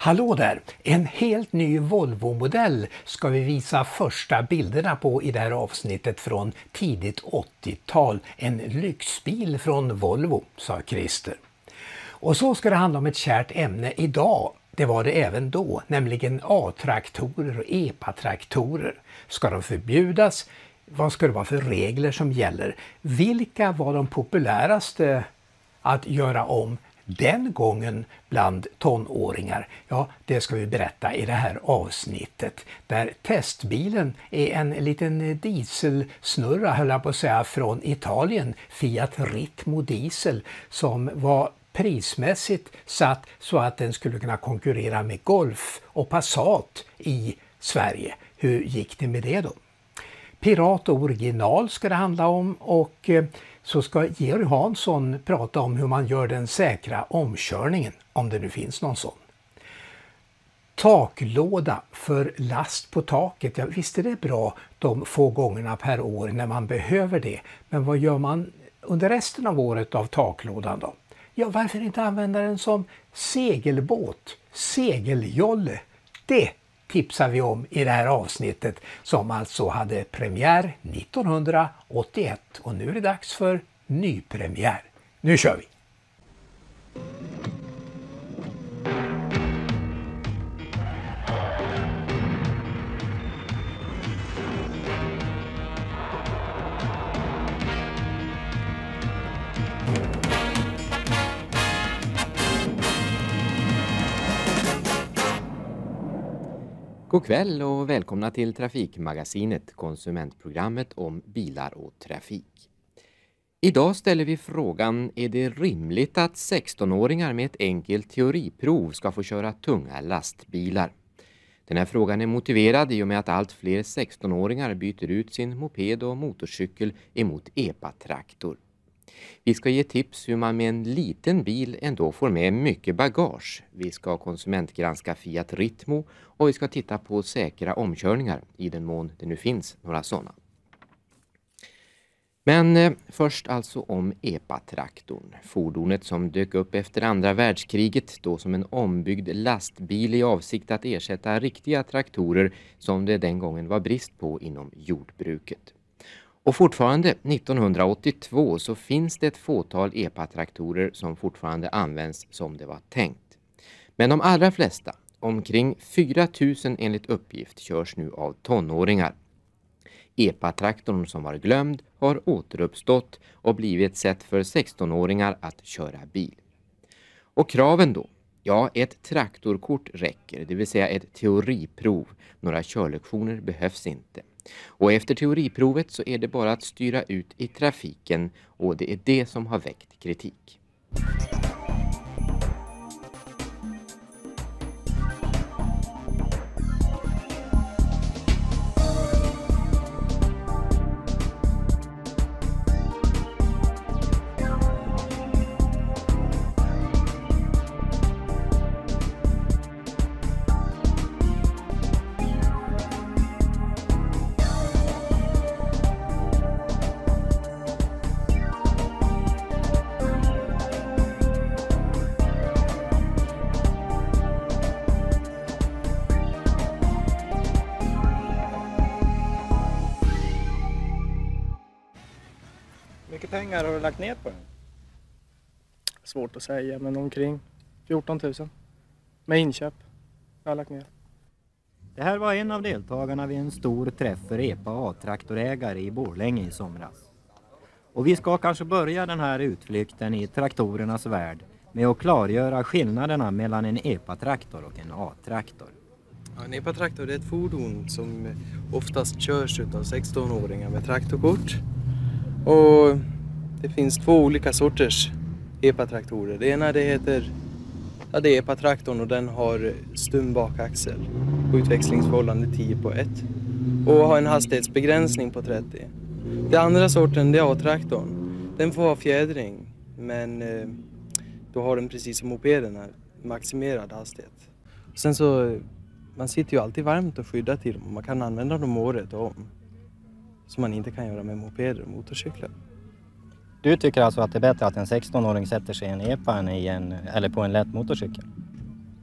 Hallå där! En helt ny Volvo-modell ska vi visa första bilderna på i det här avsnittet från tidigt 80-tal. En lyxbil från Volvo, sa Christer. Och så ska det handla om ett kärt ämne idag. Det var det även då, nämligen A-traktorer och EPA-traktorer. Ska de förbjudas? Vad ska det vara för regler som gäller? Vilka var de populäraste att göra om den gången bland tonåringar? Ja, det ska vi berätta i det här avsnittet. Där testbilen är en liten dieselsnurra, höll jag på att säga, från Italien. Fiat Ritmo diesel, som var prismässigt satt så att den skulle kunna konkurrera med Golf och Passat i Sverige. Hur gick det med det då? Pirat och original ska det handla om, och så ska Georg Hansson prata om hur man gör den säkra omkörningen, om det nu finns någon sån. Taklåda för last på taket, ja, visst är det bra de få gångerna per år när man behöver det. Men vad gör man under resten av året av taklådan då? Ja, varför inte använda den som segelbåt, segeljolle? Det tipsar vi om i det här avsnittet, som alltså hade premiär 1981. Och nu är det dags för nypremiär. Nu kör vi! God kväll och välkomna till Trafikmagasinet, konsumentprogrammet om bilar och trafik. Idag ställer vi frågan: är det rimligt att 16-åringar med ett enkelt teoriprov ska få köra tunga lastbilar? Den här frågan är motiverad i och med att allt fler 16-åringar byter ut sin moped och motorcykel emot EPA-traktor. Vi ska ge tips hur man med en liten bil ändå får med mycket bagage. Vi ska konsumentgranska Fiat Ritmo och vi ska titta på säkra omkörningar i den mån det nu finns några sådana. Men först alltså om EPA-traktorn. Fordonet som dök upp efter andra världskriget, då som en ombyggd lastbil i avsikt att ersätta riktiga traktorer som det den gången var brist på inom jordbruket. Och fortfarande 1982 så finns det ett fåtal EPA-traktorer som fortfarande används som det var tänkt. Men de allra flesta, omkring 4 000 enligt uppgift, körs nu av tonåringar. EPA-traktorn som var glömd har återuppstått och blivit ett sätt för 16-åringar att köra bil. Och kraven då? Ja, ett traktorkort räcker, det vill säga ett teoriprov. Några körlektioner behövs inte. Och efter teoriprovet så är det bara att styra ut i trafiken, och det är det som har väckt kritik. Hur mycket pengar har du lagt ner på den? Svårt att säga, men omkring 14 000 med inköp har jag lagt ner. Det här var en av deltagarna vid en stor träff för EPA och A-traktorägare i Borlänge i somras. Och vi ska kanske börja den här utflykten i traktorernas värld med att klargöra skillnaderna mellan en EPA-traktor och en A-traktor. Ja, en EPA-traktor är ett fordon som oftast körs av 16-åringar med traktorkort. Och det finns två olika sorters EPA-traktorer. Det ena det heter det är EPA-traktorn, och den har stum bakaxel och utväxlingsförhållande 10:1 och har en hastighetsbegränsning på 30. Det andra sorten det är A-traktorn. Den får ha fjädring, men då har den precis som mopeden maximerad hastighet. Sen så man sitter ju alltid varmt och skyddat till dem, och man kan använda dem året om. Som man inte kan göra med mopeder och motorcyklar. Du tycker alltså att det är bättre att en 16-åring sätter sig i en EPA än på en lätt motorcykel?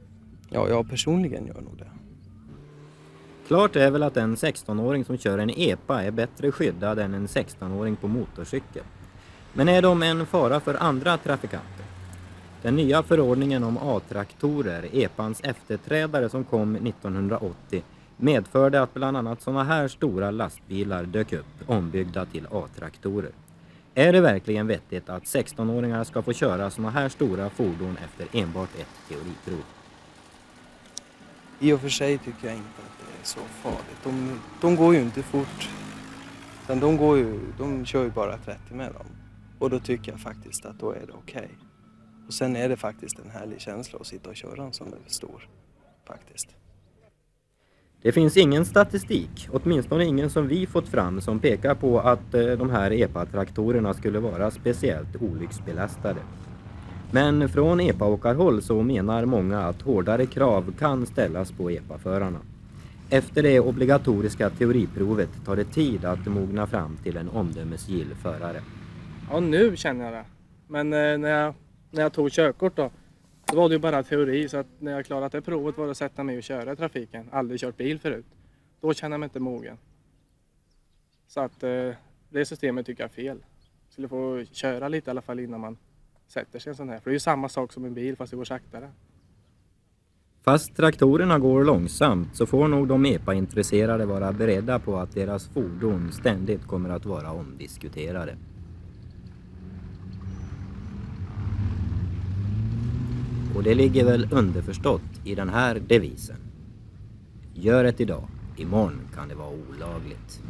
Ja, jag personligen gör nog det. Klart är väl att en 16-åring som kör en EPA är bättre skyddad än en 16-åring på motorcykel. Men är de en fara för andra trafikanter? Den nya förordningen om A-traktorer, EPAns efterträdare som kom 1980, medförde att bland annat sådana här stora lastbilar dök upp ombyggda till A-traktorer. Är det verkligen vettigt att 16-åringar ska få köra sådana här stora fordon efter enbart ett teoriprov? I och för sig tycker jag inte att det är så farligt. De går ju inte fort. Utan de kör ju bara 30 med dem. Och då tycker jag faktiskt att då är det okej. Och sen är det faktiskt en härlig känsla att sitta och köra en sån där stor. Faktiskt. Det finns ingen statistik, åtminstone ingen som vi fått fram, som pekar på att de här EPA-traktorerna skulle vara speciellt olycksbelastade. Men från EPA-åkarhåll så menar många att hårdare krav kan ställas på EPA-förarna. Efter det obligatoriska teoriprovet tar det tid att mogna fram till en omdömesgill förare. Ja, nu känner jag det. Men när jag tog körkort då var det ju bara teori, så att när jag klarat det provet var det att sätta mig och köra i trafiken. Aldrig kört bil förut. Då känner jag mig inte mogen. Så att det systemet tycker jag är fel. Skulle få köra lite i alla fall innan man sätter sig en sån här. För det är ju samma sak som en bil fast det går saktare. Fast traktorerna går långsamt så får nog de EPA-intresserade vara beredda på att deras fordon ständigt kommer att vara omdiskuterade. Och det ligger väl underförstått i den här devisen. Gör det idag, imorgon kan det vara olagligt.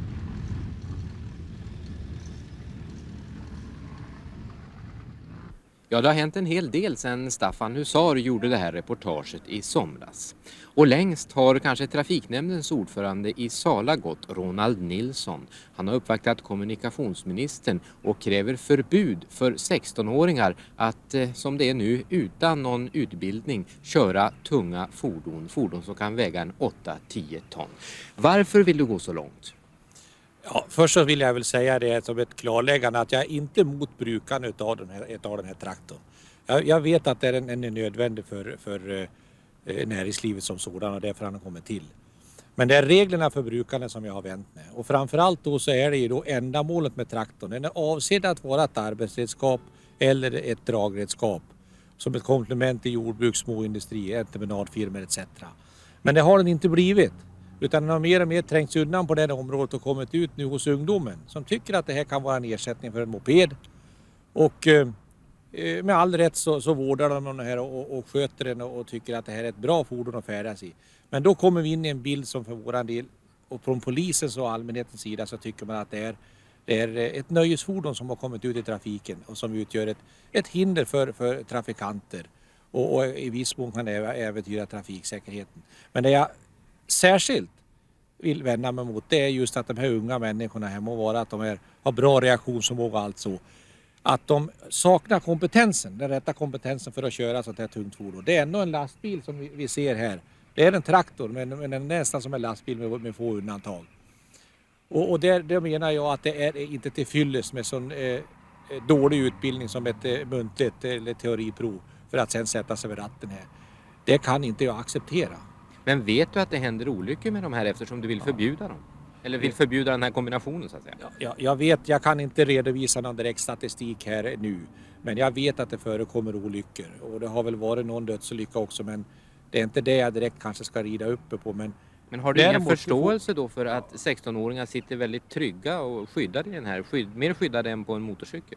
Ja, det har hänt en hel del sedan Staffan Husar gjorde det här reportaget i somras. Och längst har kanske trafiknämndens ordförande i Sala gått, Ronald Nilsson. Han har uppvaktat kommunikationsministern och kräver förbud för 16-åringar att, som det är nu, utan någon utbildning köra tunga fordon som kan väga en 8-10 ton. Varför vill du gå så långt? Ja, först så vill jag väl säga det som ett klarläggande att jag är inte emot brukan av den här traktorn. Jag vet att den är nödvändig för näringslivet som sådan och därför han har kommit till. Men det är reglerna för brukande som jag har vänt med. Och framförallt då så är det ju då ändamålet med traktorn. Den är avsedd att vara ett arbetsredskap eller ett dragredskap som ett komplement till jordbruk, småindustri, entreprenadfirmor etc. Men det har den inte blivit. Utan den har mer och mer trängts undan på det området och kommit ut nu hos ungdomen som tycker att det här kan vara en ersättning för en moped. Och med all rätt så vårdar de den här och sköter den och tycker att det här är ett bra fordon att färdas i. Men då kommer vi in i en bild som för våran del och från polisens och allmänhetens sida så tycker man att det är ett nöjesfordon som har kommit ut i trafiken och som utgör ett hinder för trafikanter och i viss mån kan det äventyra trafiksäkerheten. Men det jag särskilt vill vända mig mot det är just att de här unga människorna här må vara att de har bra reaktionsförmåga och allt så. Att de saknar kompetensen, den rätta kompetensen för att köra sånt här tungt fordon. Det är ändå en lastbil som vi ser här. Det är en traktor men den är nästan som en lastbil med få undantag. Och där menar jag att det är inte till fylles med sån dålig utbildning som ett muntligt eller teoriprov för att sen sätta sig vid ratten här. Det kan inte jag acceptera. Men vet du att det händer olyckor med de här eftersom du vill förbjuda dem? Eller vill förbjuda den här kombinationen så att säga? Ja, jag vet, jag kan inte redovisa någon direkt statistik här nu. Men jag vet att det förekommer olyckor. Och det har väl varit någon dödsolycka också. Men det är inte det jag direkt kanske ska rida uppe på. Men har du ingen förståelse då för att 16-åringar sitter väldigt trygga och skyddade i den här? Mer skyddade än på en motorcykel?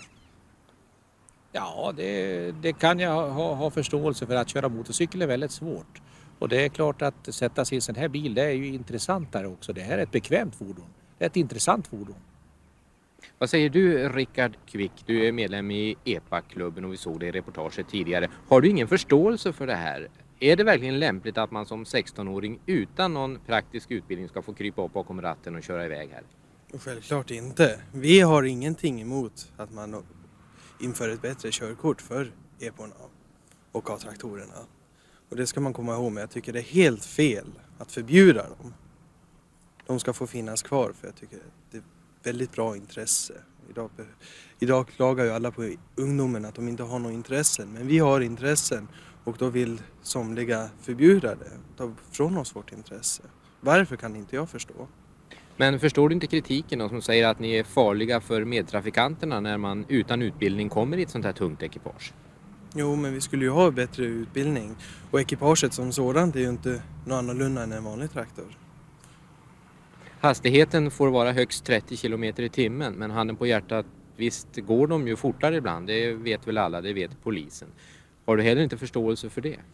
Ja, det kan jag ha förståelse för. Att köra motorcykel är väldigt svårt. Och det är klart att sätta sig i en sån här bil, det är ju intressantare också. Det här är ett bekvämt fordon. Det är ett intressant fordon. Vad säger du, Rickard Kvick? Du är medlem i EPA-klubben och vi såg det i reportaget tidigare. Har du ingen förståelse för det här? Är det verkligen lämpligt att man som 16-åring utan någon praktisk utbildning ska få krypa upp bakom ratten och köra iväg här? Självklart inte. Vi har ingenting emot att man inför ett bättre körkort för EPA-orna och A-traktorerna. Och det ska man komma ihåg, men jag tycker det är helt fel att förbjuda dem. De ska få finnas kvar för jag tycker det är väldigt bra intresse. Idag klagar ju alla på ungdomen att de inte har något intressen, men vi har intressen Och då vill somliga förbjuda det, ta från oss vårt intresse. Varför kan inte jag förstå? Men förstår du inte kritiken då, som säger att ni är farliga för medtrafikanterna när man utan utbildning kommer i ett sånt här tungt ekipage? Jo, men vi skulle ju ha bättre utbildning. Och ekipaget som sådant är ju inte något annorlunda än en vanlig traktor. Hastigheten får vara högst 30 km i timmen, men handen på hjärtat, visst går de ju fortare ibland. Det vet väl alla, det vet polisen. Har du heller inte förståelse för det?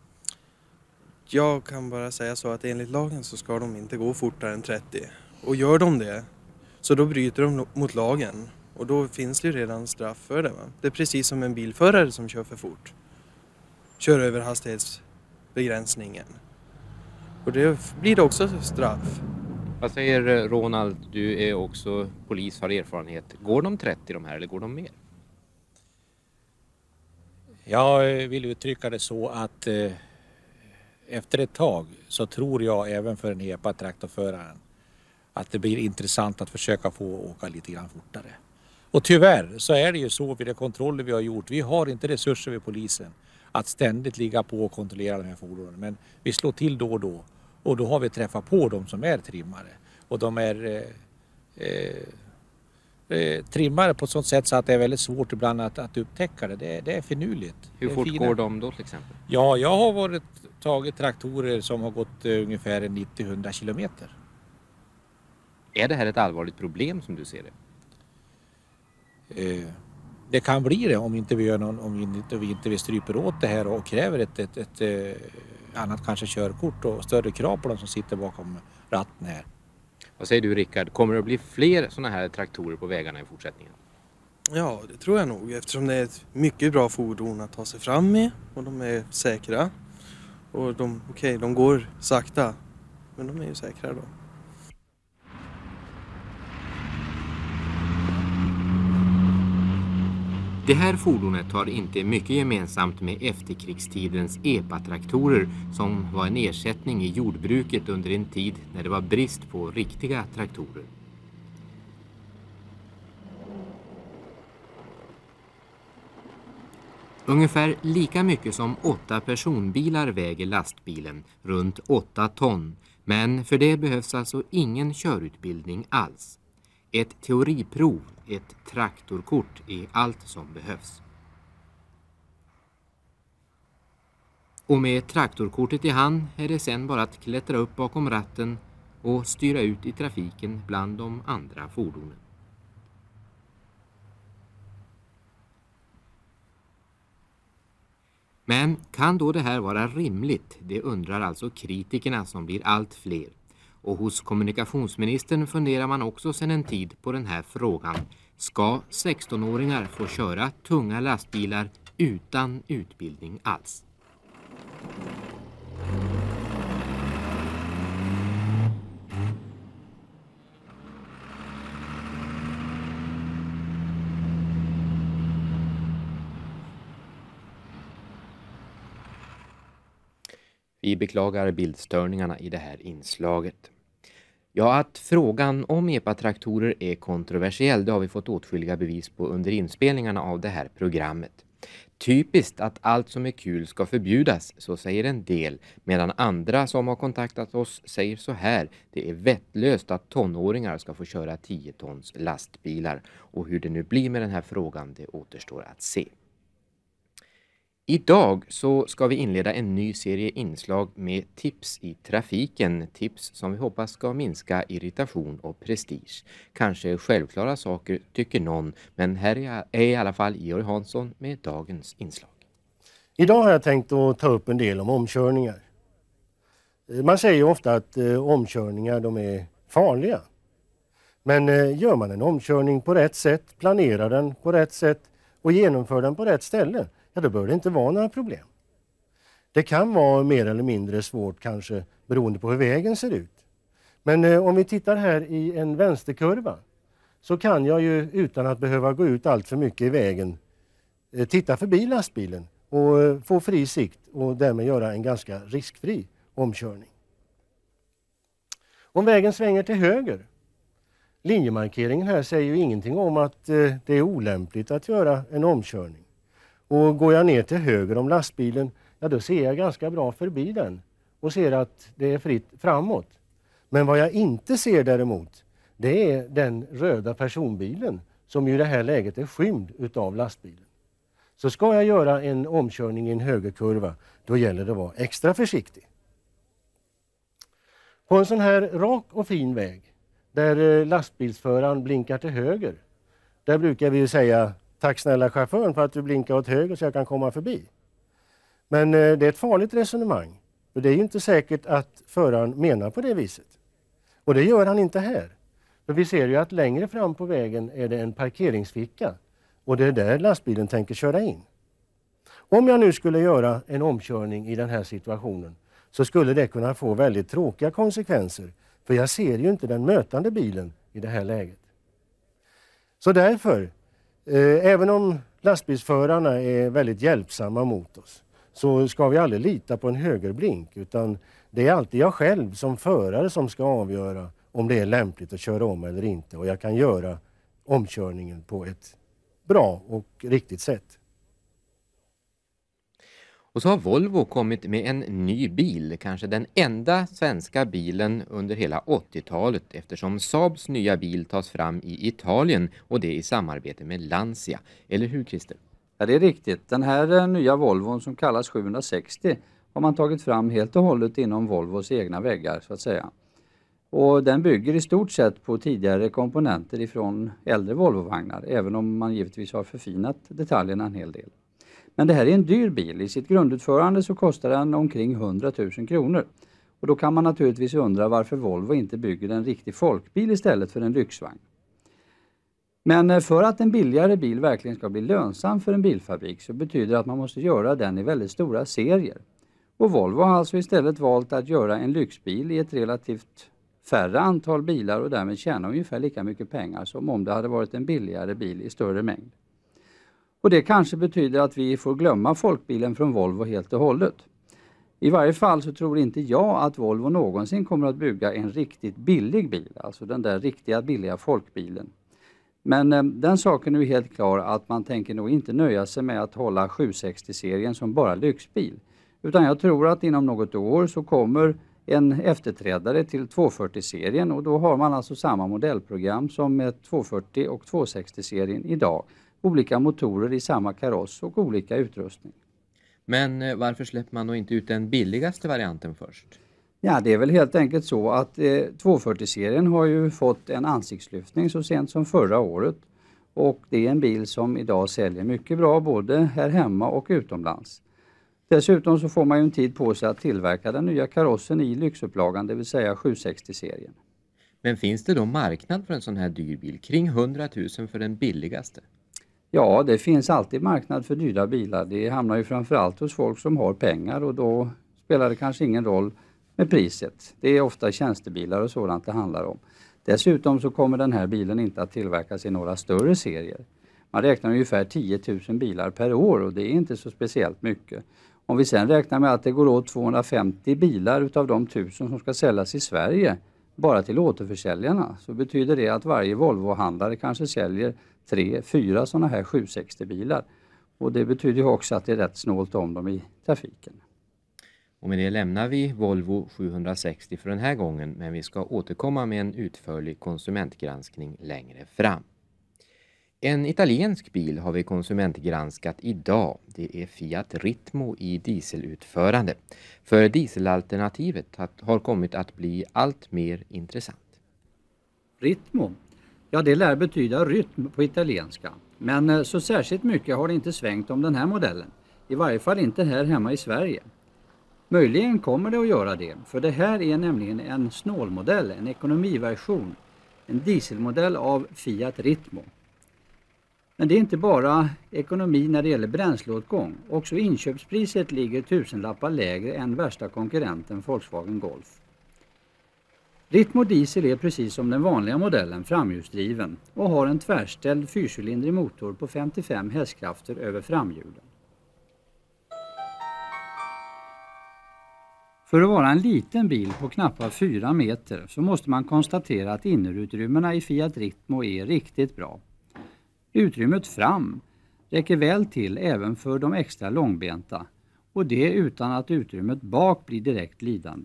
Jag kan bara säga så att enligt lagen så ska de inte gå fortare än 30. Och gör de det, så då bryter de mot lagen. Och då finns det ju redan straff för det, va? Det är precis som en bilförare som kör för fort. Kör över hastighetsbegränsningen. Och det blir det också straff. Vad säger Ronald? Du är också polis, har erfarenhet. Går de 30 de här eller går de mer? Jag vill uttrycka det så att efter ett tag så tror jag även för en EPA-traktorföraren att det blir intressant att försöka få åka lite grann fortare. Och tyvärr så är det ju så vid de kontroller vi har gjort. Vi har inte resurser vid polisen att ständigt ligga på och kontrollera de här fordonen. Men vi slår till då och då. Och då har vi träffat på de som är trimmare. Och de är trimmare på ett sådant sätt så att det är väldigt svårt ibland att upptäcka det. Det är finurligt. Hur fort går de då till exempel? Ja, jag har tagit traktorer som har gått ungefär 90-100 kilometer. Är det här ett allvarligt problem som du ser det? Det kan bli det om inte vi gör om vi inte stryper åt det här och kräver ett annat kanske körkort och större krav på de som sitter bakom ratten här. Vad säger du, Rickard? Kommer det att bli fler sådana här traktorer på vägarna i fortsättningen? Ja, det tror jag nog, eftersom det är ett mycket bra fordon att ta sig fram med och de är säkra. Och de går sakta, men de är ju säkra då. Det här fordonet har inte mycket gemensamt med efterkrigstidens EPA-traktorer som var en ersättning i jordbruket under en tid när det var brist på riktiga traktorer. Ungefär lika mycket som 8 personbilar väger lastbilen, runt 8 ton, men för det behövs alltså ingen körutbildning alls. Ett teoriprov, ett traktorkort är allt som behövs. Och med traktorkortet i hand är det sen bara att klättra upp bakom ratten och styra ut i trafiken bland de andra fordonen. Men kan då det här vara rimligt? Det undrar alltså kritikerna som blir allt fler. Och hos kommunikationsministern funderar man också sedan en tid på den här frågan. Ska 16-åringar få köra tunga lastbilar utan utbildning alls? Vi beklagar bildstörningarna i det här inslaget. Ja, att frågan om EPA-traktorer är kontroversiell, det har vi fått åtskilliga bevis på under inspelningarna av det här programmet. Typiskt att allt som är kul ska förbjudas, så säger en del, medan andra som har kontaktat oss säger så här: det är vettlöst att tonåringar ska få köra 10 tons lastbilar. Och hur det nu blir med den här frågan, det återstår att se. Idag så ska vi inleda en ny serie inslag med tips i trafiken. Tips som vi hoppas ska minska irritation och prestige. Kanske självklara saker tycker någon, men här är i alla fall Georg Hansson med dagens inslag. Idag har jag tänkt att ta upp en del om omkörningar. Man säger ju ofta att omkörningar de är farliga. Men gör man en omkörning på rätt sätt, planerar den på rätt sätt och genomför den på rätt ställe, ja, då bör det inte vara några problem. Det kan vara mer eller mindre svårt kanske beroende på hur vägen ser ut. Men om vi tittar här i en vänsterkurva så kan jag ju utan att behöva gå ut allt för mycket i vägen titta förbi lastbilen och få fri sikt och därmed göra en ganska riskfri omkörning. Om vägen svänger till höger, linjemarkeringen här säger ju ingenting om att det är olämpligt att göra en omkörning. Och går jag ner till höger om lastbilen, ja då ser jag ganska bra förbi den och ser att det är fritt framåt. Men vad jag inte ser däremot, det är den röda personbilen som i det här läget är skymd utav lastbilen. Så ska jag göra en omkörning i en högerkurva, då gäller det att vara extra försiktig. På en sån här rak och fin väg, där lastbilsföraren blinkar till höger, där brukar vi ju säga tack snälla chauffören för att du blinkar åt höger så jag kan komma förbi. Men det är ett farligt resonemang. För det är ju inte säkert att föraren menar på det viset. Och det gör han inte här. För vi ser ju att längre fram på vägen är det en parkeringsficka. Och det är där lastbilen tänker köra in. Om jag nu skulle göra en omkörning i den här situationen så skulle det kunna få väldigt tråkiga konsekvenser. För jag ser ju inte den mötande bilen i det här läget. Så därför, även om lastbilsförarna är väldigt hjälpsamma mot oss, så ska vi aldrig lita på en högerblink, utan det är alltid jag själv som förare som ska avgöra om det är lämpligt att köra om eller inte. Och jag kan göra omkörningen på ett bra och riktigt sätt. Och så har Volvo kommit med en ny bil, kanske den enda svenska bilen under hela 80-talet, eftersom Saabs nya bil tas fram i Italien och det i samarbete med Lancia. Eller hur, Christer? Ja, det är riktigt. Den här nya Volvon som kallas 760 har man tagit fram helt och hållet inom Volvos egna väggar så att säga. Och den bygger i stort sett på tidigare komponenter ifrån äldre Volvo-vagnar, även om man givetvis har förfinat detaljerna en hel del. Men det här är en dyr bil. I sitt grundutförande så kostar den omkring 100 000 kronor. Och då kan man naturligtvis undra varför Volvo inte bygger en riktig folkbil istället för en lyxvagn. Men för att en billigare bil verkligen ska bli lönsam för en bilfabrik så betyder det att man måste göra den i väldigt stora serier. Och Volvo har alltså istället valt att göra en lyxbil i ett relativt färre antal bilar och därmed tjäna ungefär lika mycket pengar som om det hade varit en billigare bil i större mängd. Och det kanske betyder att vi får glömma folkbilen från Volvo helt och hållet. I varje fall så tror inte jag att Volvo någonsin kommer att bygga en riktigt billig bil, alltså den där riktiga billiga folkbilen. Men den saken är ju helt klar att man tänker nog inte nöja sig med att hålla 760-serien som bara lyxbil. Utan jag tror att inom något år så kommer en efterträdare till 240-serien och då har man alltså samma modellprogram som med 240 och 260-serien idag. Olika motorer i samma kaross och olika utrustning. Men varför släpper man då inte ut den billigaste varianten först? Ja, det är väl helt enkelt så att 240-serien har ju fått en ansiktslyftning så sent som förra året. Och det är en bil som idag säljer mycket bra både här hemma och utomlands. Dessutom så får man ju en tid på sig att tillverka den nya karossen i lyxupplagan, det vill säga 760-serien. Men finns det då marknad för en sån här dyr bil? Kring 100 000 för den billigaste? Ja, det finns alltid marknad för dyra bilar. Det hamnar ju framförallt hos folk som har pengar och då spelar det kanske ingen roll med priset. Det är ofta tjänstebilar och sådant det handlar om. Dessutom så kommer den här bilen inte att tillverkas i några större serier. Man räknar ungefär 10 000 bilar per år och det är inte så speciellt mycket. Om vi sen räknar med att det går åt 250 bilar utav de 1000 som ska säljas i Sverige bara till återförsäljarna så betyder det att varje Volvo-handlare kanske säljer 3-4 sådana här 760-bilar. Och det betyder ju också att det är rätt snålt om dem i trafiken. Och med det lämnar vi Volvo 760 för den här gången, men vi ska återkomma med en utförlig konsumentgranskning längre fram. En italiensk bil har vi konsumentgranskat idag. Det är Fiat Ritmo i dieselutförande. För dieselalternativet har kommit att bli allt mer intressant. Ritmo? Ja, det lär betyda rytm på italienska. Men så särskilt mycket har det inte svängt om den här modellen. I varje fall inte här hemma i Sverige. Möjligen kommer det att göra det, för det här är nämligen en snålmodell, en ekonomiversion. En dieselmodell av Fiat Ritmo. Men det är inte bara ekonomi när det gäller bränsleåtgång. Också inköpspriset ligger tusenlappar lägre än värsta konkurrenten Volkswagen Golf. Ritmo diesel är precis som den vanliga modellen framhjulsdriven och har en tvärställd fyrcylindrig motor på 55 hästkrafter över framhjulen. För att vara en liten bil på knappt 4 meter så måste man konstatera att innerutrymmena i Fiat Ritmo är riktigt bra. Utrymmet fram räcker väl till även för de extra långbenta och det utan att utrymmet bak blir direkt lidande.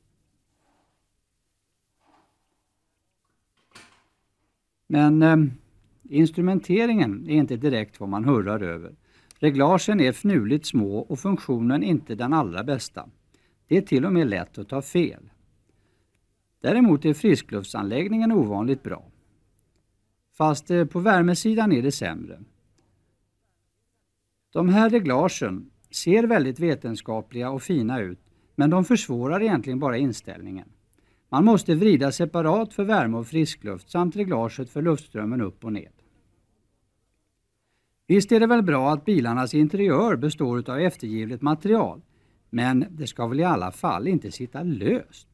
Men instrumenteringen är inte direkt vad man hurrar över. Reglagen är fnuligt små och funktionen inte den allra bästa. Det är till och med lätt att ta fel. Däremot är friskluftsanläggningen ovanligt bra. Fast på värmesidan är det sämre. De här reglagen ser väldigt vetenskapliga och fina ut, men de försvårar egentligen bara inställningen. Man måste vrida separat för värme och friskluft samt reglaget för luftströmmen upp och ned. Visst är det väl bra att bilarnas interiör består av eftergivligt material, men det ska väl i alla fall inte sitta löst.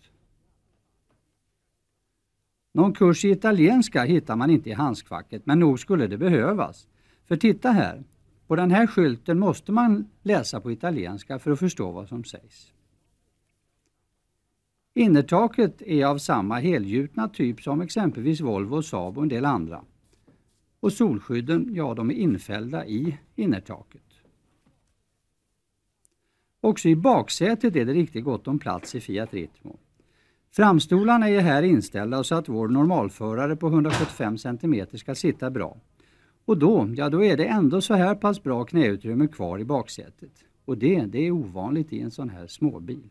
Någon kurs i italienska hittar man inte i handskfacket, men nog skulle det behövas. För titta här, på den här skylten måste man läsa på italienska för att förstå vad som sägs. Innertaket är av samma helgjutna typ som exempelvis Volvo och Saab och en del andra. Och solskydden, ja, de är infällda i innertaket. Också i baksätet är det riktigt gott om plats i Fiat Ritmo. Framstolarna är här inställda så att vår normalförare på 175 cm ska sitta bra. Och då är det ändå så här pass bra knäutrymme kvar i baksätet. Och det är ovanligt i en sån här småbil.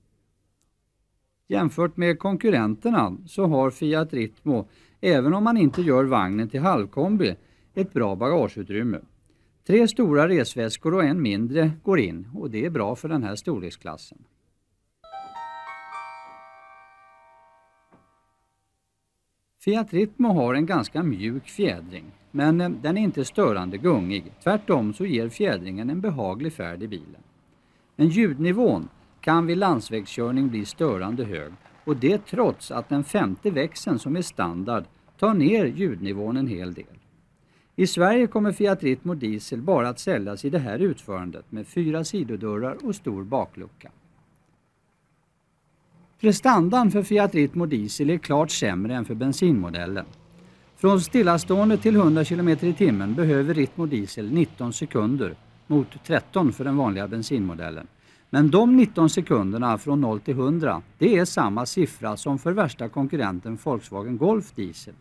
Jämfört med konkurrenterna så har Fiat Ritmo, även om man inte gör vagnen till halvkombi, ett bra bagageutrymme. 3 stora resväskor och en mindre går in och det är bra för den här storleksklassen. Fiat Ritmo har en ganska mjuk fjädring, men den är inte störande gungig. Tvärtom så ger fjädringen en behaglig färd i bilen. Men ljudnivån kan vid landsvägskörning bli störande hög, och det trots att den 5:e växeln som är standard tar ner ljudnivån en hel del. I Sverige kommer Fiat Ritmo Diesel bara att säljas i det här utförandet med 4 sidodörrar och stor baklucka. Prestandan för Fiat Ritmo Diesel är klart sämre än för bensinmodellen. Från stillastående till 100 km i timmen behöver Ritmo Diesel 19 sekunder mot 13 för den vanliga bensinmodellen. Men de 19 sekunderna från 0 till 100, det är samma siffra som för värsta konkurrenten Volkswagen Golf Diesel.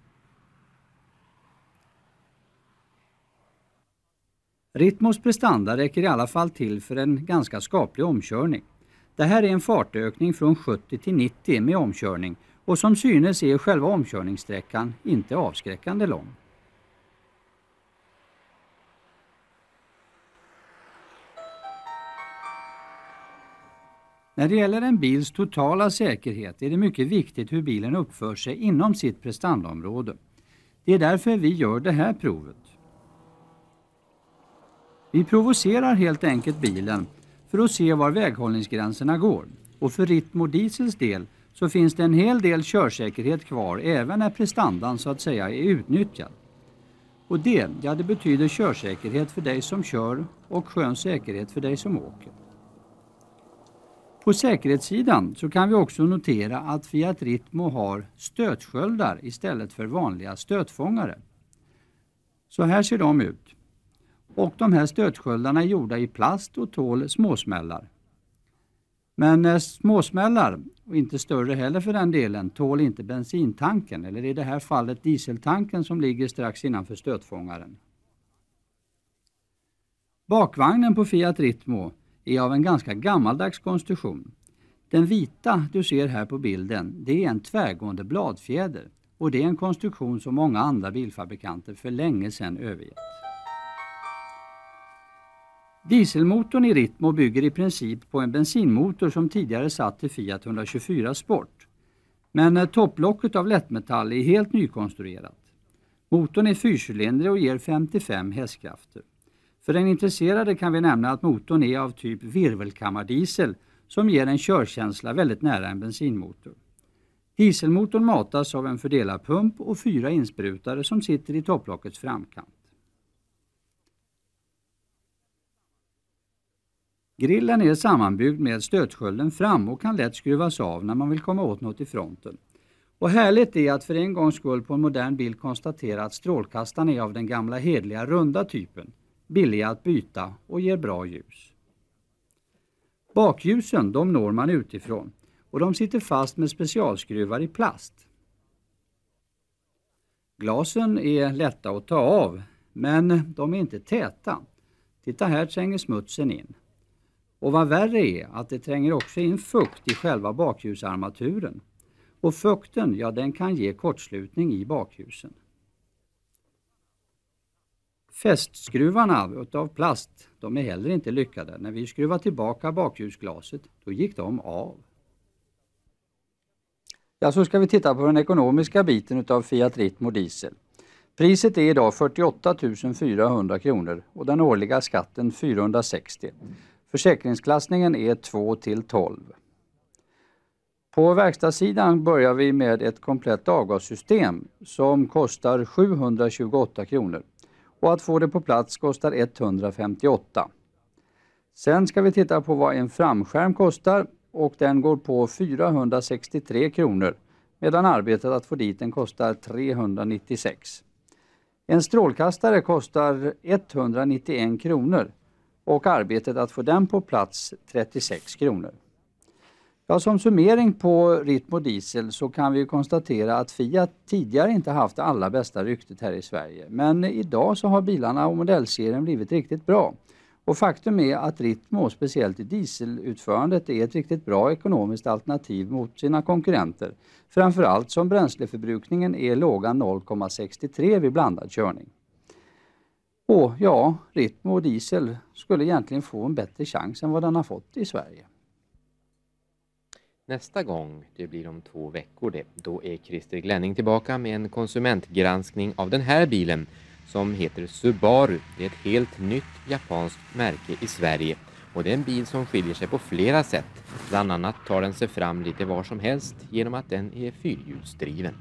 Ritmos prestanda räcker i alla fall till för en ganska skaplig omkörning. Det här är en fartökning från 70 till 90 med omkörning, och som synes är själva omkörningssträckan inte avskräckande lång. När det gäller en bils totala säkerhet är det mycket viktigt hur bilen uppför sig inom sitt prestandaområde. Det är därför vi gör det här provet. Vi provocerar helt enkelt bilen för att se var väghållningsgränserna går. Och för Ritmo Diesels del så finns det en hel del körsäkerhet kvar även när prestandan så att säga är utnyttjad. Och det betyder körsäkerhet för dig som kör och skön säkerhet för dig som åker. På säkerhetssidan så kan vi också notera att Fiat Ritmo har stötsköldar istället för vanliga stötfångare. Så här ser de ut. Och de här stötsköldarna är gjorda i plast och tål småsmällar. Men småsmällar, och inte större heller för den delen, tål inte bensintanken, eller i det här fallet dieseltanken som ligger strax innanför stötfångaren. Bakvagnen på Fiat Ritmo är av en ganska gammaldags konstruktion. Den vita du ser här på bilden, det är en tvärgående bladfjäder, och det är en konstruktion som många andra bilfabrikanter för länge sedan övergett. Dieselmotorn i Ritmo bygger i princip på en bensinmotor som tidigare satt till Fiat 124 Sport. Men topplocket av lättmetall är helt nykonstruerat. Motorn är 4-cylindrig och ger 55 hästkrafter. För den intresserade kan vi nämna att motorn är av typ virvelkammardiesel som ger en körkänsla väldigt nära en bensinmotor. Dieselmotorn matas av en fördelarpump och 4 insprutare som sitter i topplockets framkant. Grillen är sammanbyggd med stötskölden fram och kan lätt skruvas av när man vill komma åt något i fronten. Och härligt är att för en gångs skull på en modern bil konstatera att strålkastaren är av den gamla hedliga runda typen, billiga att byta och ger bra ljus. Bakljusen de når man utifrån och de sitter fast med specialskruvar i plast. Glasen är lätta att ta av, men de är inte täta. Titta, här tränger smutsen in. Och vad värre är att det tränger också in fukt i själva bakljusarmaturen. Och fukten, ja, den kan ge kortslutning i bakljusen. Fästskruvarna av plast, de är heller inte lyckade. När vi skruvar tillbaka bakljusglaset, då gick de av. Ja, så ska vi titta på den ekonomiska biten av Fiat Ritmo Diesel. Priset är idag 48 400 kronor och den årliga skatten 460. Försäkringsklassningen är 2-12. På verkstadssidan börjar vi med ett komplett avgassystem som kostar 728 kronor. Och att få det på plats kostar 158. Sen ska vi titta på vad en framskärm kostar och den går på 463 kronor medan arbetet att få dit den kostar 396. En strålkastare kostar 191 kronor och arbetet att få den på plats 36 kronor. Ja, som summering på Ritmo Diesel så kan vi konstatera att Fiat tidigare inte haft det allra bästa ryktet här i Sverige. Men idag så har bilarna och modellserien blivit riktigt bra. Och faktum är att Ritmo, speciellt i dieselutförandet, är ett riktigt bra ekonomiskt alternativ mot sina konkurrenter. Framförallt som bränsleförbrukningen är låga 0,63 vid blandad körning. Och ja, Ritmo Diesel skulle egentligen få en bättre chans än vad den har fått i Sverige. Nästa gång, det blir om 2 veckor det, då är Christer Glenning tillbaka med en konsumentgranskning av den här bilen som heter Subaru. Det är ett helt nytt japanskt märke i Sverige och det är en bil som skiljer sig på flera sätt. Bland annat tar den sig fram lite var som helst genom att den är fyrhjulsdriven.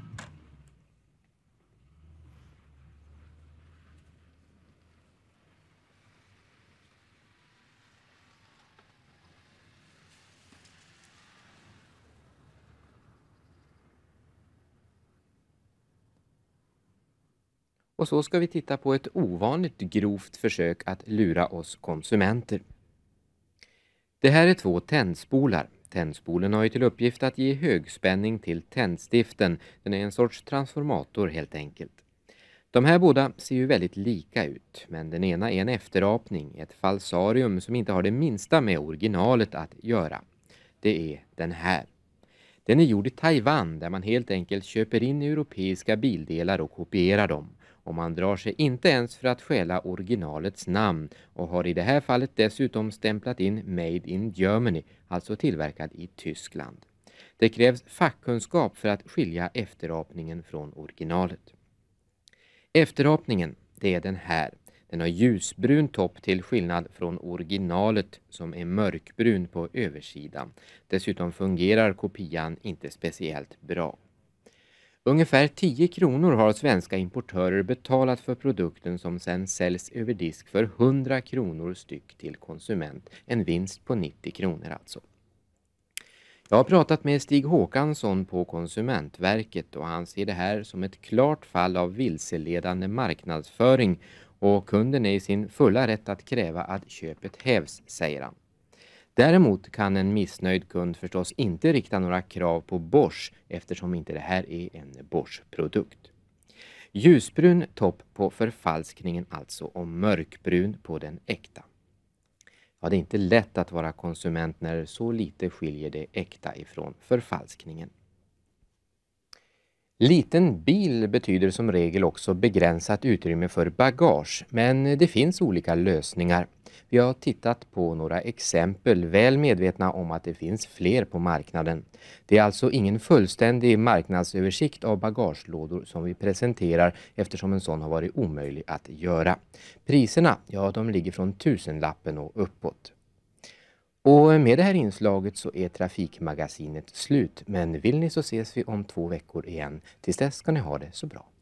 Och så ska vi titta på ett ovanligt grovt försök att lura oss konsumenter. Det här är 2 tändspolar. Tändspolen har ju till uppgift att ge högspänning till tändstiften. Den är en sorts transformator helt enkelt. De här båda ser ju väldigt lika ut, men den ena är en efterapning, ett falsarium som inte har det minsta med originalet att göra. Det är den här. Den är gjord i Taiwan där man helt enkelt köper in europeiska bildelar och kopierar dem. Och man drar sig inte ens för att stjäla originalets namn och har i det här fallet dessutom stämplat in Made in Germany, alltså tillverkad i Tyskland. Det krävs fackkunskap för att skilja efterapningen från originalet. Efterapningen, det är den här. Den har ljusbrun topp till skillnad från originalet som är mörkbrun på översidan. Dessutom fungerar kopian inte speciellt bra. Ungefär 10 kronor har svenska importörer betalat för produkten som sedan säljs över disk för 100 kronor styck till konsument. En vinst på 90 kronor alltså. Jag har pratat med Stig Håkansson på Konsumentverket och han ser det här som ett klart fall av vilseledande marknadsföring och kunden är i sin fulla rätt att kräva att köpet hävs, säger han. Däremot kan en missnöjd kund förstås inte rikta några krav på Bosch eftersom inte det här är en Bosch-produkt. Ljusbrun topp på förfalskningen alltså och mörkbrun på den äkta. Ja, det är inte lätt att vara konsument när så lite skiljer det äkta ifrån förfalskningen. Liten bil betyder som regel också begränsat utrymme för bagage, men det finns olika lösningar. Vi har tittat på några exempel, väl medvetna om att det finns fler på marknaden. Det är alltså ingen fullständig marknadsöversikt av bagagelådor som vi presenterar eftersom en sån har varit omöjlig att göra. Priserna, ja, de ligger från 1000-lappen och uppåt. Och med det här inslaget så är Trafikmagasinet slut, men vill ni så ses vi om 2 veckor igen. Tills dess ska ni ha det så bra.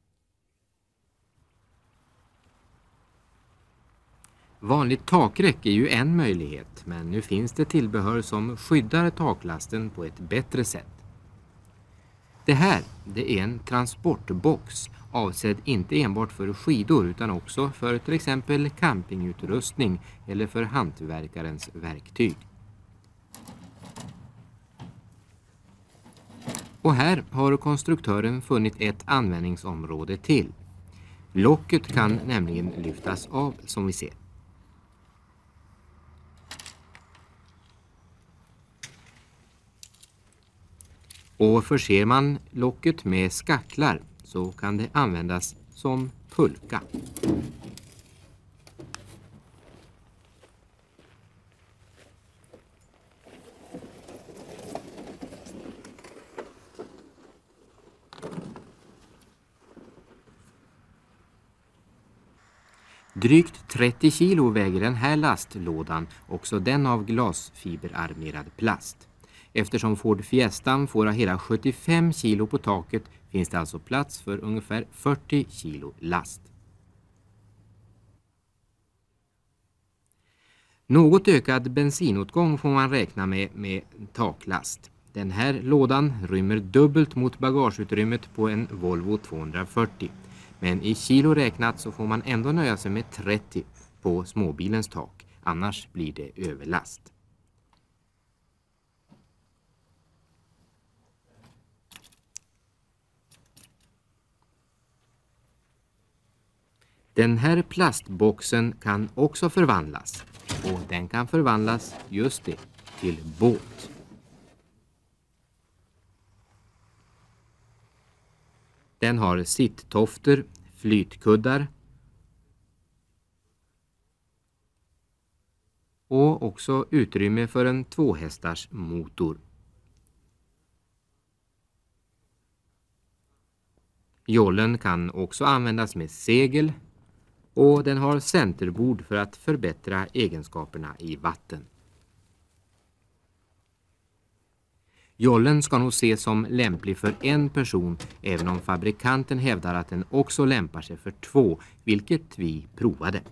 Vanligt takräck är ju en möjlighet, men nu finns det tillbehör som skyddar taklasten på ett bättre sätt. Det här, det är en transportbox avsedd inte enbart för skidor utan också för till exempel campingutrustning eller för hantverkarens verktyg. Och här har konstruktören funnit ett användningsområde till. Locket kan nämligen lyftas av som vi ser. Och förser man locket med skacklar så kan det användas som pulka. Drygt 30 kilo väger den här lastlådan, också den av glasfiberarmerad plast. Eftersom Ford Fiestan får ha hela 75 kilo på taket finns det alltså plats för ungefär 40 kilo last. Något ökad bensinåtgång får man räkna med taklast. Den här lådan rymmer dubbelt mot bagageutrymmet på en Volvo 240. Men i kilo räknat så får man ändå nöja sig med 30 på småbilens tak, annars blir det överlast. Den här plastboxen kan också förvandlas, och den kan förvandlas just det, till båt. Den har sitttofter, flytkuddar och också utrymme för en 2-hästars motor. Jollen kan också användas med segel och den har centerbord för att förbättra egenskaperna i vatten. Jollen ska nog ses som lämplig för en person, även om fabrikanten hävdar att den också lämpar sig för 2, vilket vi provade.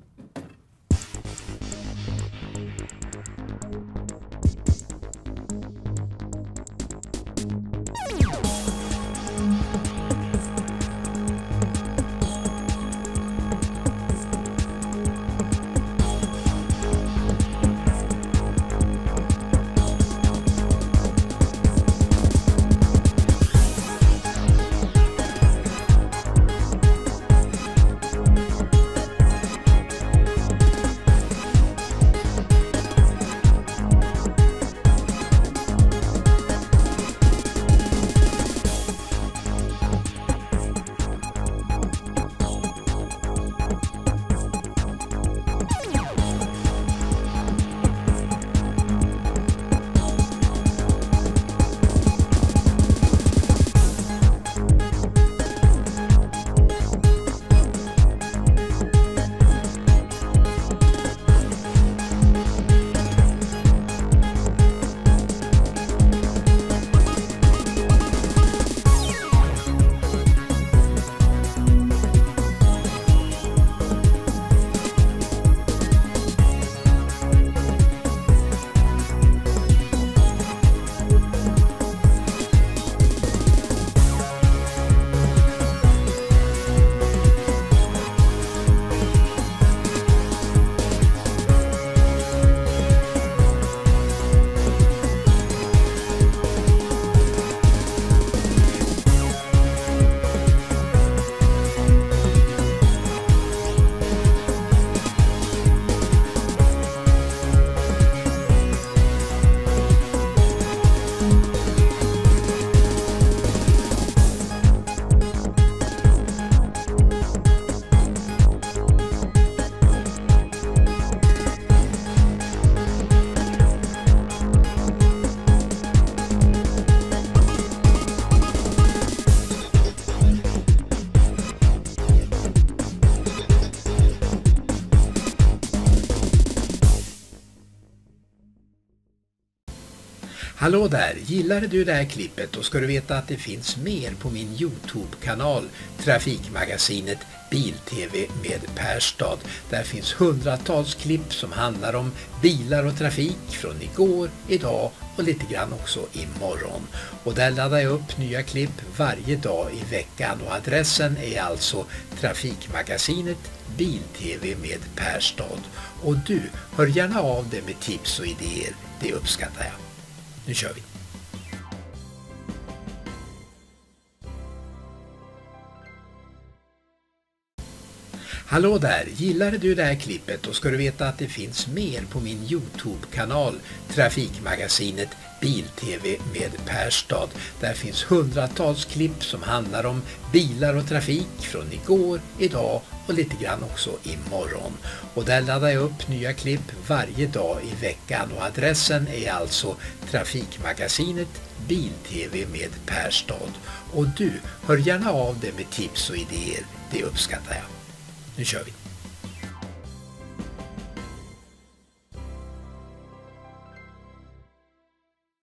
Hallå där, gillade du det här klippet och ska du veta att det finns mer på min YouTube-kanal Trafikmagasinet Bil-TV med Perstad. Där finns hundratals klipp som handlar om bilar och trafik från igår, idag och lite grann också imorgon. Och där laddar jag upp nya klipp varje dag i veckan och adressen är alltså Trafikmagasinet Bil-TV med Perstad. Och du, hör gärna av dig med tips och idéer, det uppskattar jag. Nu kör vi! Hallå där, gillade du det här klippet och ska du veta att det finns mer på min YouTube-kanal Trafikmagasinet Bil-TV med Perstad. Där finns hundratals klipp som handlar om bilar och trafik från igår, idag och lite grann också imorgon. Och där laddar jag upp nya klipp varje dag i veckan och adressen är alltså Trafikmagasinet Bil-TV med Perstad. Och du, hör gärna av dig med tips och idéer, det uppskattar jag. Nu kör vi!